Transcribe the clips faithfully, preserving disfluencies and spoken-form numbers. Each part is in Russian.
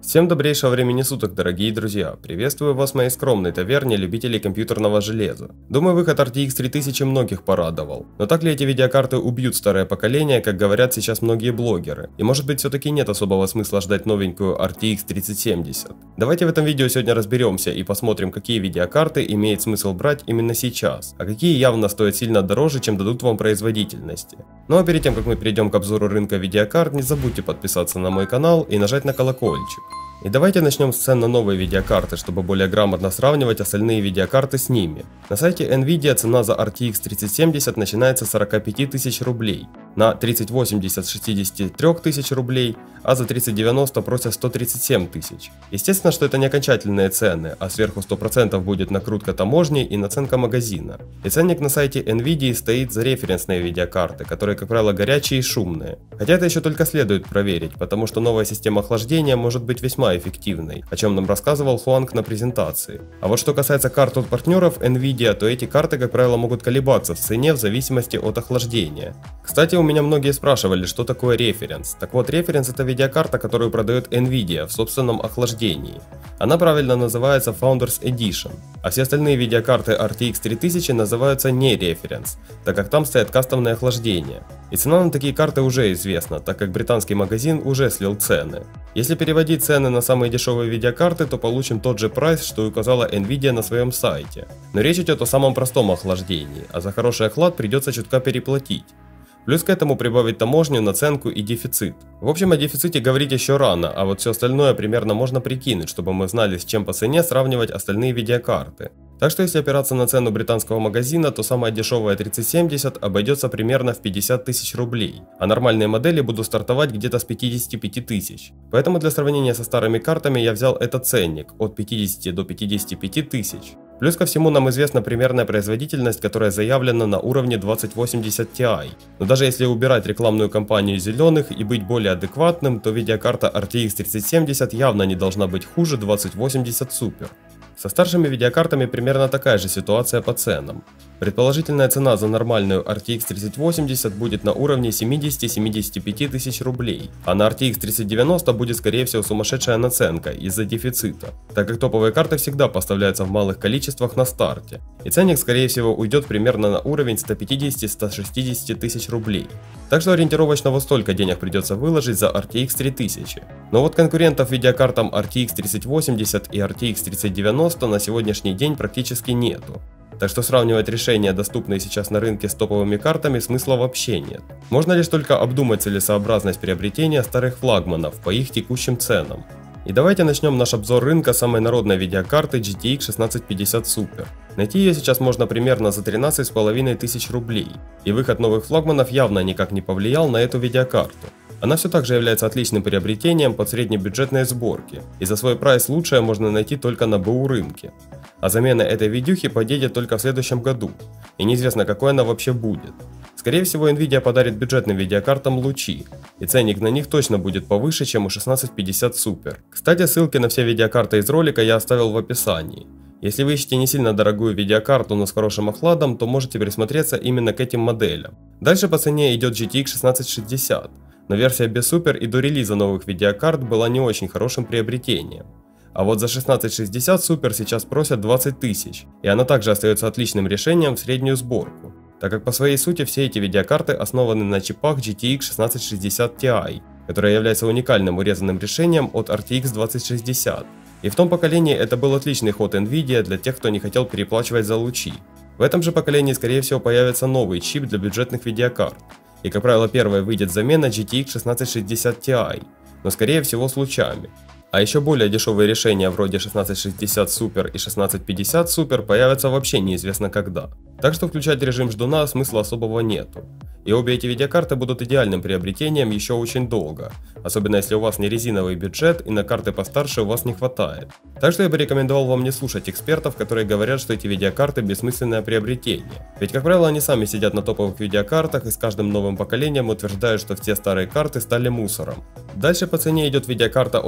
Всем добрейшего времени суток, дорогие друзья! Приветствую вас в моей скромной таверне любителей компьютерного железа. Думаю, выход эр ти икс три тысячи многих порадовал. Но так ли эти видеокарты убьют старое поколение, как говорят сейчас многие блогеры? И может быть все-таки нет особого смысла ждать новенькую эр ти икс тридцать семьдесят? Давайте в этом видео сегодня разберемся и посмотрим, какие видеокарты имеет смысл брать именно сейчас, а какие явно стоят сильно дороже, чем дадут вам производительности. Ну а перед тем, как мы перейдем к обзору рынка видеокарт, не забудьте подписаться на мой канал и нажать на колокольчик. И давайте начнем с цен на новые видеокарты, чтобы более грамотно сравнивать остальные видеокарты с ними. На сайте Nvidia цена за эр ти икс тридцать семьдесят начинается с сорока пяти тысяч рублей, на тридцать восемьдесят с шестидесяти трёх тысяч рублей, а за тридцать девяносто просят сто тридцать семь тысяч. Естественно, что это не окончательные цены, а сверху сто процентов будет накрутка таможни и наценка магазина. И ценник на сайте Nvidia стоит за референсные видеокарты, которые, как правило, горячие и шумные. Хотя это еще только следует проверить, потому что новая система охлаждения может быть весьма эффективной, о чем нам рассказывал Хуанг на презентации. А вот что касается карт от партнеров Nvidia, то эти карты, как правило, могут колебаться в цене в зависимости от охлаждения. Кстати, у меня многие спрашивали, что такое референс. Так вот, референс — это видеокарта, которую продает Nvidia в собственном охлаждении. Она правильно называется Founders Edition, а все остальные видеокарты эр ти икс три тысячи называются не референс, так как там стоят кастомное охлаждение. И цена на такие карты уже известна, так как британский магазин уже слил цены. Если переводить цены на самые дешевые видеокарты, то получим тот же прайс, что и указала Nvidia на своем сайте. Но речь идет о самом простом охлаждении, а за хороший охлад придется чутка переплатить. Плюс к этому прибавить таможню, наценку и дефицит. В общем, о дефиците говорить еще рано, а вот все остальное примерно можно прикинуть, чтобы мы знали, с чем по цене сравнивать остальные видеокарты. Так что если опираться на цену британского магазина, то самая дешевая тридцать семьдесят обойдется примерно в пятьдесят тысяч рублей, а нормальные модели будут стартовать где-то с пятидесяти пяти тысяч. Поэтому для сравнения со старыми картами я взял этот ценник от пятидесяти до пятидесяти пяти тысяч. Плюс ко всему нам известна примерная производительность, которая заявлена на уровне двадцать восемьдесят ти ай. Но даже если убирать рекламную кампанию зеленых и быть более адекватным, то видеокарта эр ти икс тридцать семьдесят явно не должна быть хуже двадцать восемьдесят Super. Со старшими видеокартами примерно такая же ситуация по ценам. Предположительная цена за нормальную эр ти икс тридцать восемьдесят будет на уровне семидесяти — семидесяти пяти тысяч рублей, а на эр ти икс тридцать девяносто будет скорее всего сумасшедшая наценка из-за дефицита, так как топовые карты всегда поставляются в малых количествах на старте, и ценник скорее всего уйдет примерно на уровень ста пятидесяти — ста шестидесяти тысяч рублей. Так что ориентировочно вот столько денег придется выложить за эр ти икс три тысячи. Но вот конкурентов видеокартам эр ти икс тридцать восемьдесят и эр ти икс тридцать девяносто на сегодняшний день практически нету. Так что сравнивать решения, доступные сейчас на рынке, с топовыми картами, смысла вообще нет. Можно лишь только обдумать целесообразность приобретения старых флагманов по их текущим ценам. И давайте начнем наш обзор рынка самой народной видеокарты джи ти экс шестнадцать пятьдесят Super. Найти ее сейчас можно примерно за тринадцать с половиной тысяч рублей, и выход новых флагманов явно никак не повлиял на эту видеокарту. Она все так же является отличным приобретением под среднебюджетные сборки, и за свой прайс лучшее можно найти только на БУ рынке. А замена этой видюхи подъедет только в следующем году, и неизвестно, какой она вообще будет. Скорее всего, Nvidia подарит бюджетным видеокартам лучи, и ценник на них точно будет повыше, чем у шестнадцать пятьдесят Super. Кстати, ссылки на все видеокарты из ролика я оставил в описании. Если вы ищете не сильно дорогую видеокарту, но с хорошим охладом, то можете присмотреться именно к этим моделям. Дальше по цене идет джи ти экс шестнадцать шестьдесят, но версия без Super и до релиза новых видеокарт была не очень хорошим приобретением. А вот за шестнадцать шестьдесят Super сейчас просят двадцать тысяч, и она также остается отличным решением в среднюю сборку, так как по своей сути все эти видеокарты основаны на чипах джи ти экс шестнадцать шестьдесят ти ай, которая является уникальным урезанным решением от эр ти икс двадцать шестьдесят. И в том поколении это был отличный ход Nvidia для тех, кто не хотел переплачивать за лучи. В этом же поколении скорее всего появится новый чип для бюджетных видеокарт, и как правило первой выйдет замена джи ти экс шестнадцать шестьдесят ти ай, но скорее всего с лучами. А еще более дешевые решения вроде шестнадцать шестьдесят Super и шестнадцать пятьдесят Super появятся вообще неизвестно когда. Так что включать режим ждуна смысла особого нету. И обе эти видеокарты будут идеальным приобретением еще очень долго, особенно если у вас не резиновый бюджет и на карты постарше у вас не хватает. Так что я бы рекомендовал вам не слушать экспертов, которые говорят, что эти видеокарты бессмысленное приобретение. Ведь как правило они сами сидят на топовых видеокартах и с каждым новым поколением утверждают, что все старые карты стали мусором. Дальше по цене идет видеокарта от Красной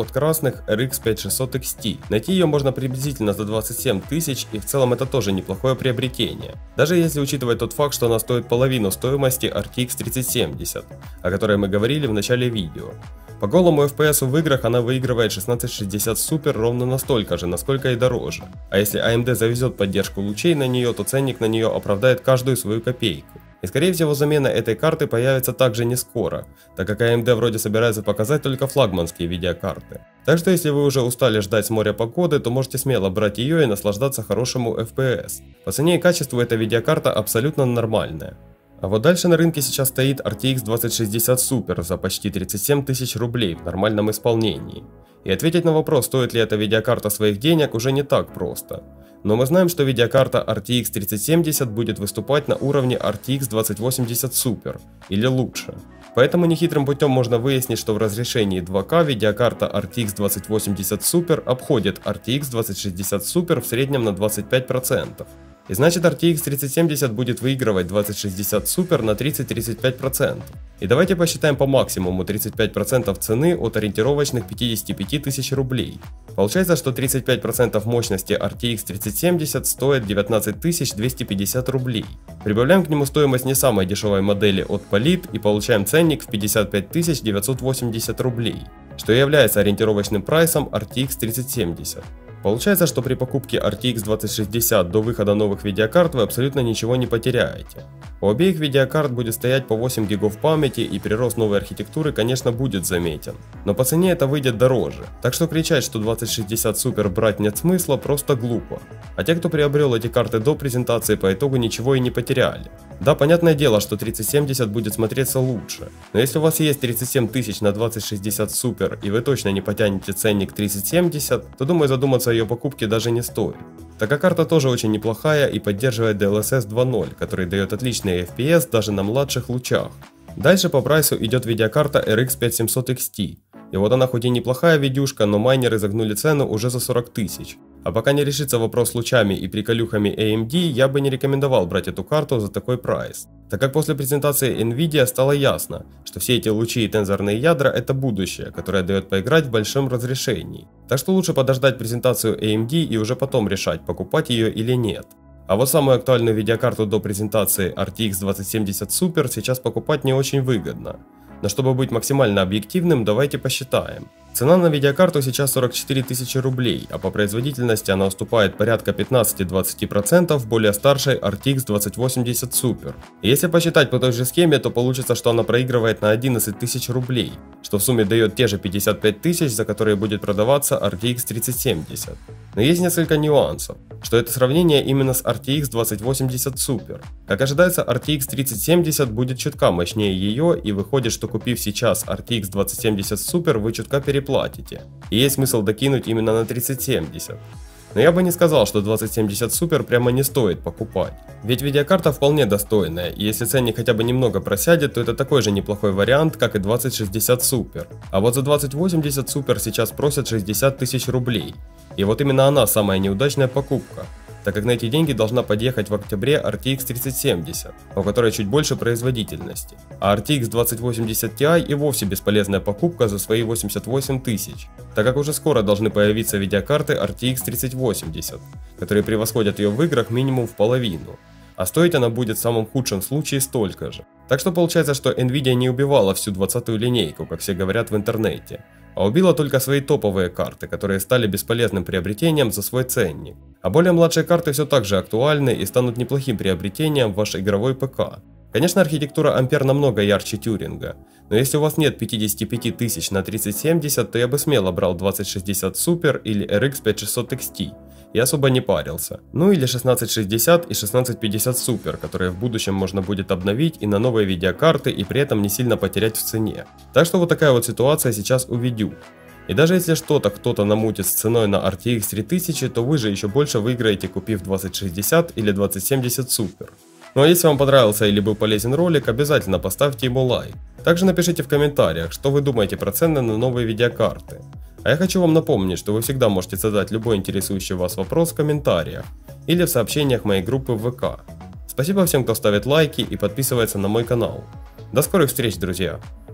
прекрасных эр икс пять шестьсот икс ти. Найти ее можно приблизительно за двадцать семь тысяч, и в целом это тоже неплохое приобретение. Даже если учитывать тот факт, что она стоит половину стоимости эр ти икс тридцать семьдесят, о которой мы говорили в начале видео. По голому эф пи эс в играх она выигрывает шестнадцать шестьдесят Super ровно настолько же, насколько и дороже. А если эй эм ди завезет поддержку лучей на нее, то ценник на нее оправдает каждую свою копейку. И скорее всего замена этой карты появится также не скоро, так как эй эм ди вроде собирается показать только флагманские видеокарты. Так что если вы уже устали ждать с моря погоды, то можете смело брать ее и наслаждаться хорошему эф пи эс. По цене и качеству эта видеокарта абсолютно нормальная. А вот дальше на рынке сейчас стоит эр ти икс двадцать шестьдесят Super за почти тридцать семь тысяч рублей в нормальном исполнении. И ответить на вопрос, стоит ли эта видеокарта своих денег, уже не так просто. Но мы знаем, что видеокарта эр ти икс тридцать семьдесят будет выступать на уровне эр ти икс двадцать восемьдесят Super, или лучше. Поэтому нехитрым путем можно выяснить, что в разрешении два ка видеокарта эр ти икс двадцать восемьдесят Super обходит эр ти икс двадцать шестьдесят Super в среднем на двадцать пять процентов. И значит эр ти икс тридцать семьдесят будет выигрывать двадцать шестьдесят Super на тридцать-тридцать пять процентов. И давайте посчитаем по максимуму тридцать пять процентов цены от ориентировочных пятидесяти пяти тысяч рублей. Получается, что тридцать пять процентов мощности эр ти икс тридцать семьдесят стоит девятнадцать тысяч двести пятьдесят рублей. Прибавляем к нему стоимость не самой дешевой модели от Polit и получаем ценник в пятьдесят пять тысяч девятьсот восемьдесят рублей, что является ориентировочным прайсом эр ти икс тридцать семьдесят. Получается, что при покупке эр ти икс двадцать шестьдесят до выхода новых видеокарт вы абсолютно ничего не потеряете. У обеих видеокарт будет стоять по восемь гигов памяти, и прирост новой архитектуры, конечно, будет заметен. Но по цене это выйдет дороже, так что кричать, что двадцать шестьдесят Super брать нет смысла, просто глупо. А те, кто приобрел эти карты до презентации, по итогу ничего и не потеряли. Да, понятное дело, что тридцать семьдесят будет смотреться лучше, но если у вас есть тридцать семь тысяч на двадцать шестьдесят Super и вы точно не потянете ценник тридцать семьдесят, то думаю, задуматься о ее покупке даже не стоит. Такая карта тоже очень неплохая и поддерживает ди эл эс эс два ноль, который дает отличный эф пи эс даже на младших лучах. Дальше по прайсу идет видеокарта эр икс пять семьсот икс ти. И вот она хоть и неплохая видюшка, но майнеры загнули цену уже за сорок тысяч. А пока не решится вопрос с лучами и приколюхами эй эм ди, я бы не рекомендовал брать эту карту за такой прайс. Так как после презентации Nvidia стало ясно, что все эти лучи и тензорные ядра это будущее, которое дает поиграть в большом разрешении. Так что лучше подождать презентацию эй эм ди и уже потом решать, покупать ее или нет. А вот самую актуальную видеокарту до презентации эр ти икс двадцать семьдесят Super сейчас покупать не очень выгодно. Но чтобы быть максимально объективным, давайте посчитаем. Цена на видеокарту сейчас сорок четыре тысячи рублей, а по производительности она уступает порядка пятнадцати-двадцати процентов более старшей эр ти икс двадцать восемьдесят Super. И если посчитать по той же схеме, то получится, что она проигрывает на одиннадцать тысяч рублей, что в сумме дает те же пятьдесят пять тысяч, за которые будет продаваться эр ти икс тридцать семьдесят. Но есть несколько нюансов, что это сравнение именно с эр ти икс двадцать восемьдесят Super. Как ожидается, эр ти икс тридцать семьдесят будет чутка мощнее ее, и выходит, что купив сейчас эр ти икс двадцать семьдесят Super, вы чутка переплатите. И есть смысл докинуть именно на тридцать семьдесят. Но я бы не сказал, что двадцать семьдесят Super прямо не стоит покупать. Ведь видеокарта вполне достойная, и если ценник хотя бы немного просядет, то это такой же неплохой вариант, как и двадцать шестьдесят Super. А вот за двадцать восемьдесят Super сейчас просят шестьдесят тысяч рублей. И вот именно она самая неудачная покупка, так как на эти деньги должна подъехать в октябре эр ти икс тридцать семьдесят, у которой чуть больше производительности. А эр ти икс двадцать восемьдесят ти ай и вовсе бесполезная покупка за свои восемьдесят восемь тысяч, так как уже скоро должны появиться видеокарты эр ти икс тридцать восемьдесят, которые превосходят ее в играх минимум в половину. А стоить она будет в самом худшем случае столько же. Так что получается, что Nvidia не убивала всю двадцатую линейку, как все говорят в интернете, а убила только свои топовые карты, которые стали бесполезным приобретением за свой ценник. А более младшие карты все так же актуальны и станут неплохим приобретением в ваш игровой ПК. Конечно, архитектура Ampere намного ярче Тьюринга, но если у вас нет пятидесяти пяти тысяч на тридцать семьдесят, то я бы смело брал двадцать шестьдесят Super или эр икс пять шестьсот икс ти. И особо не парился. Ну или шестнадцать шестьдесят и шестнадцать пятьдесят Super, которые в будущем можно будет обновить и на новые видеокарты, и при этом не сильно потерять в цене. Так что вот такая вот ситуация сейчас у видео. И даже если что-то кто-то намутит с ценой на эр ти икс три тысячи, то вы же еще больше выиграете, купив двадцать шестьдесят или двадцать семьдесят Super. Ну а если вам понравился или был полезен ролик, обязательно поставьте ему лайк. Также напишите в комментариях, что вы думаете про цены на новые видеокарты. А я хочу вам напомнить, что вы всегда можете задать любой интересующий вас вопрос в комментариях или в сообщениях моей группы в вэ ка. Спасибо всем, кто ставит лайки и подписывается на мой канал. До скорых встреч, друзья!